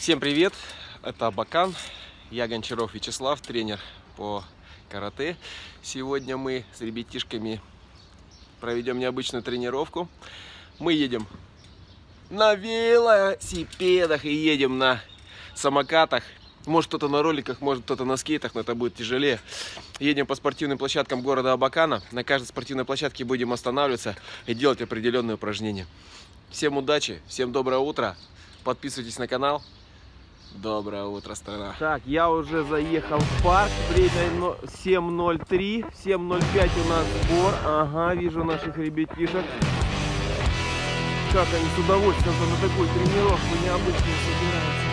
Всем привет! Это Абакан, я Гончаров Вячеслав, тренер по карате. Сегодня мы с ребятишками проведем необычную тренировку. Мы едем на велосипедах и едем на самокатах. Может кто-то на роликах, может кто-то на скейтах, но это будет тяжелее. Едем по спортивным площадкам города Абакана. На каждой спортивной площадке будем останавливаться и делать определенные упражнения. Всем удачи, всем доброе утро. Подписывайтесь на канал. Доброе утро, страна. Так, я уже заехал в парк. Время 7:03. 7:05 у нас сбор. Ага, вижу наших ребятишек. Как они с удовольствием на такую тренировку необычную собираются.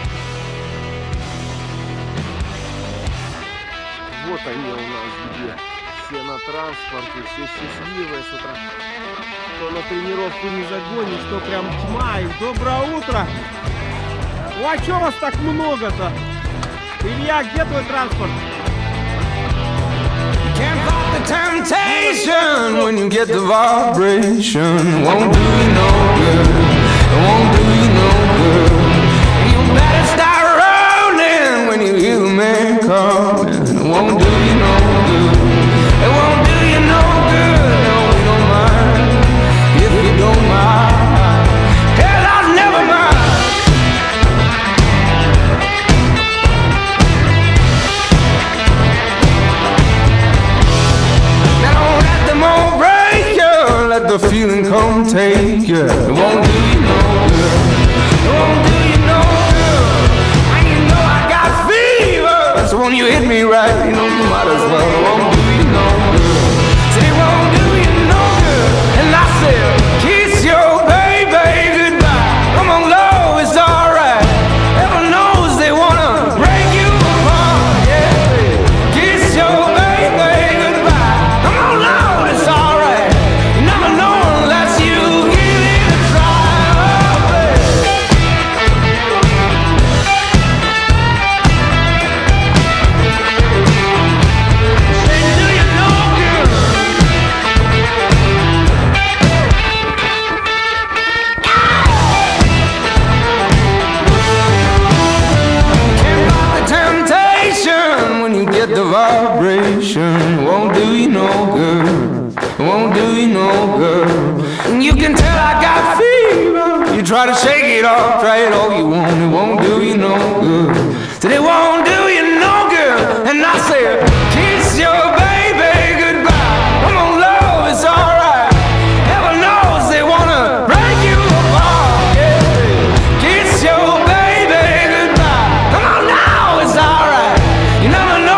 Вот они у нас где. Все на транспорте, все счастливые с утра. Кто на тренировку не загонит, что прям тьма. И доброе утро! Ну а чё вас так много-то? Илья, где твой транспорт? Can't fight the temptation when you get the vibration. Won't do you no good. Won't do you no good. You better start rolling when you hear the man coming. Won't do you no good. It won't do you no good. No, we don't mind if you don't mind. Hell, I'll never mind. Let the feeling come take you. It won't do you no good. It won't do you no good. And you know I got fever, so when you hit me right, you know you might as well. It won't do you no good. Say it won't do you no good. And I said, kiss your baby goodbye. Come on, love, it's alright. Heaven knows they wanna break you apart. Yeah, kiss your baby goodbye. Come on, love, it's alright. The vibration won't do you no good. Won't do you no good. And you can tell I got fever. You try to shake it off, try it all you want. It won't do you no good. Said it won't do you no good. And I said, kiss your baby goodbye. Come on, love, it's alright. Heaven knows they wanna break you apart. Yeah. Kiss your baby goodbye. Come on now, it's alright. You never know.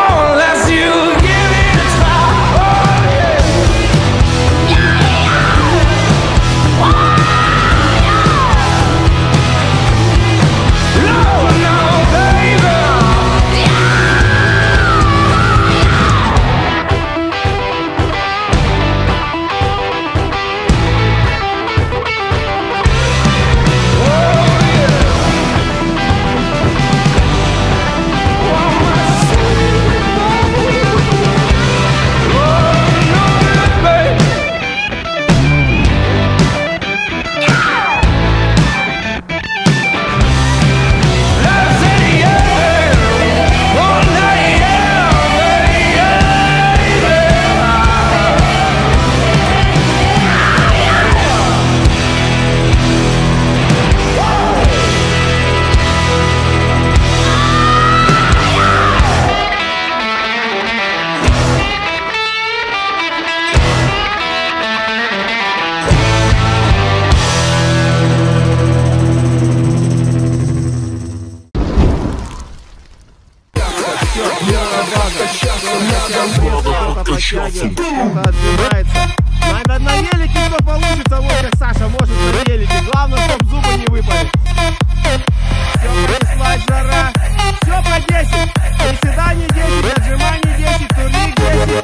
Это отбирается. На велике что получится, вот как Саша может на велике. Главное, чтобы зубы не выпали. Все, понеслась жара. Все по 10. Приседаний 10, отжиманий 10, турник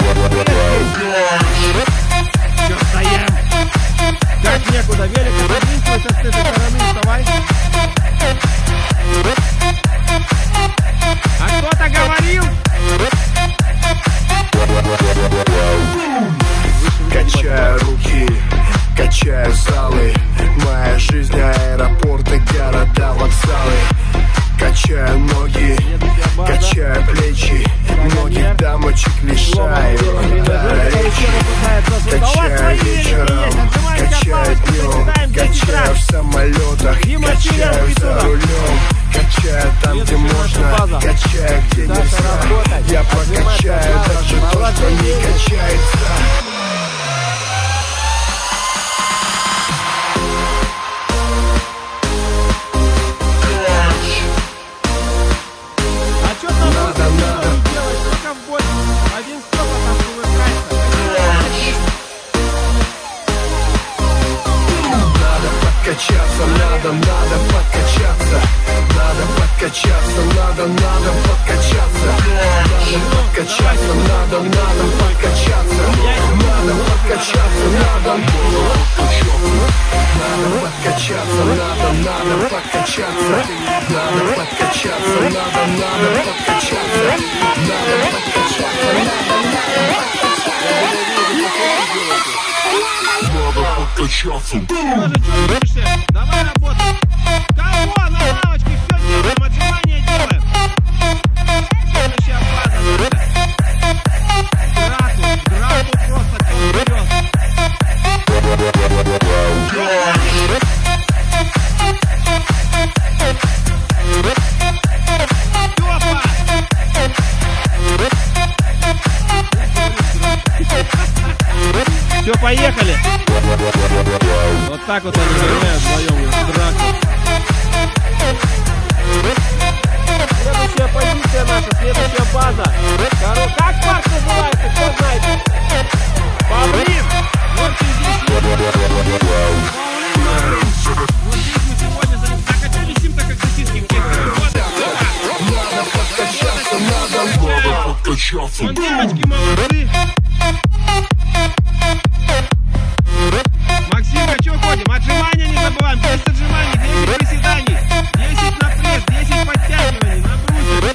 10. Все, стоим. Как некуда, велик подвинься с этой стороны, вставай. А кто-то говорил? подкачается. А что там надо делать? Только в бой. Один Степа там привыкается. Надо подкачаться, надо подкачаться. Надо подкачаться, надо подкачаться. Надо подкачаться, надо подкачаться. Надо подкачаться, надо подкачаться, надо подкачаться. Надо подкачаться, надо подкачаться. Надо подкачаться, подкачаться. Сережа, что видишься? Давай работай. Кого на лавочке? Все делаем, отжимания делаем. Следующая фаза наша. Драку просто кто вперед. Все, поехали. Вот так вот они гоняют вдвоем в драку. Следующая позиция наша, следующая база. Как парк называется, кто знает? Павлин. Вот здесь есть. Вот здесь мы сегодня так, а что висим-то как сосиски в тех? Надо подкачаться, надо подкачаться. Вон девочки молодцы. Максимка, что ходим? Отжимания не забываем. 10 отжиманий, 10 приседаний, 10 на пресс, 10 подтягиваний, на брусья, 10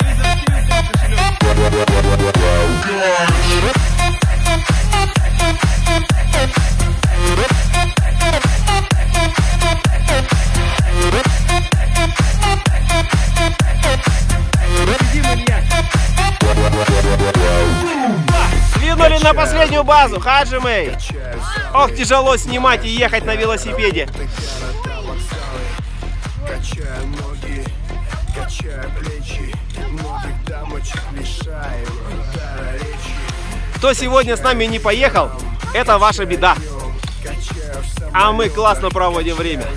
Двинули на последнюю базу, Хаджимей. Ох, тяжело снимать и ехать на велосипеде. Качаю ноги, качаю плечи, многих дамочек лишаю дара речи. Кто сегодня с нами не поехал, это ваша беда. А мы классно проводим время.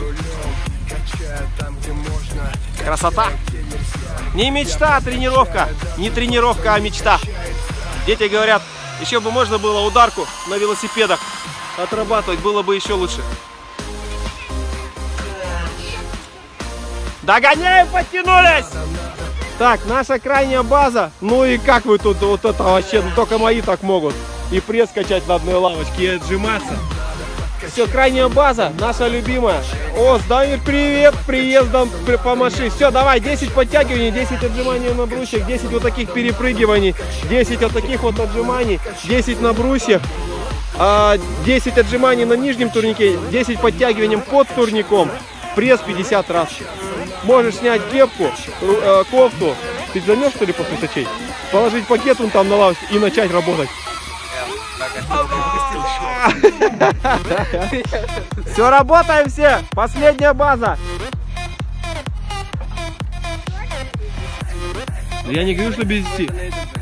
Красота. Не мечта, а тренировка. Не тренировка, а мечта. Дети говорят, еще бы можно было ударку на велосипедах отрабатывать, было бы еще лучше. Догоняем, подтянулись! Так, наша крайняя база. Ну и как вы тут вот это вообще, ну только мои так могут. И пресс качать на одной лавочке, и отжиматься. Все, крайняя база, наша любимая. О, Дамир, привет, приездом помаши. Все, давай, 10 подтягиваний, 10 отжиманий на брусьях, 10 вот таких перепрыгиваний, 10 вот таких вот отжиманий, 10 на брусьях, 10 отжиманий на нижнем турнике, 10 подтягиваний под турником, пресс 50 раз. Можешь снять кепку, кофту. Ты замерз, что ли, после сочей? Положить пакет вон там на лавочку и начать работать. Все, работаем все. Последняя база. Я не говорю, что без 10.